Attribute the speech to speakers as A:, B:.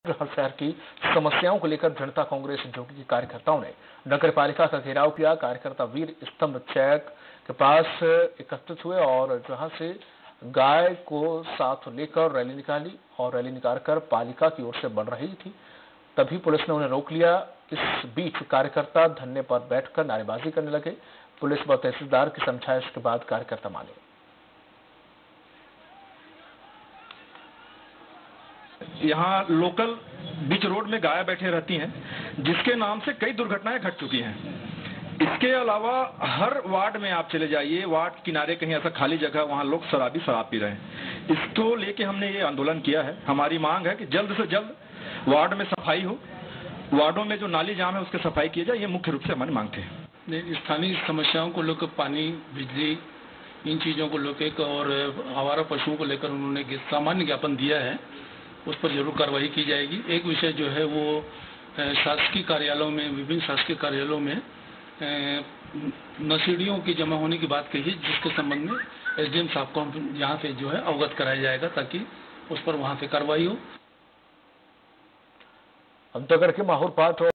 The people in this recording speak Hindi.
A: शहर की समस्याओं को लेकर जनता कांग्रेस जोगी के कार्यकर्ताओं ने नगर पालिका का घेराव किया। कार्यकर्ता वीर स्तंभ चौक के पास एकत्रित हुए और जहां से गाय को साथ लेकर रैली निकाली और रैली निकालकर पालिका की ओर से बढ़ रही थी। तभी पुलिस ने उन्हें रोक लिया। इस बीच कार्यकर्ता धरने पर बैठकर नारेबाजी करने लगे। पुलिस व तहसीलदार की समझाइश के बाद कार्यकर्ता माने।
B: यहाँ लोकल बीच रोड में गाय बैठे रहती हैं, जिसके नाम से कई दुर्घटनाएं घट चुकी हैं। इसके अलावा हर वार्ड में आप चले जाइए, वार्ड किनारे कहीं ऐसा खाली जगह, वहां लोग शराब पी रहे हैं। इसको लेके हमने ये आंदोलन किया है। हमारी मांग है कि जल्द से जल्द वार्ड में सफाई हो, वार्डों में जो नाली जाम है उसकी सफाई की जाए। ये मुख्य रूप से हमारी मांग थे।
C: स्थानीय समस्याओं को लेकर पानी, बिजली, इन चीजों को लेकर और आवारा पशुओं को लेकर उन्होंने सामान्य ज्ञापन दिया है, उस पर जरूर कार्रवाई की जाएगी। एक विषय जो है वो शासकीय कार्यालयों में, विभिन्न शासकीय कार्यालयों में नशीड़ियों की जमा होने की बात कही, जिसके संबंध में एसडीएम साहब को यहाँ से जो है अवगत कराया जाएगा ताकि उस पर वहां से कार्रवाई हो।
A: अंतगर के माहौर पाठ